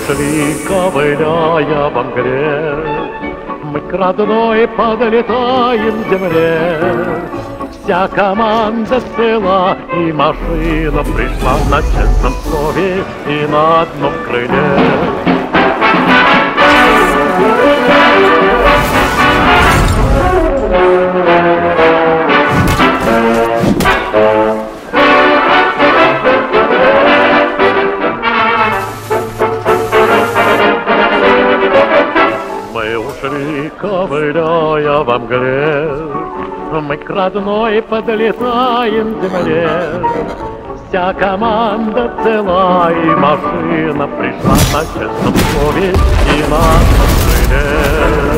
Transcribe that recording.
ушли, ковыляя во мгле, мы к родной подлетаем земле. Вся команда цела, и машина пришла на честном слове и на одном крыле. Мы ушли, ковыляя во мгле, мы к родной подлетаем земле. Вся команда цела, и машина пришла на честном слове и на одном крыле.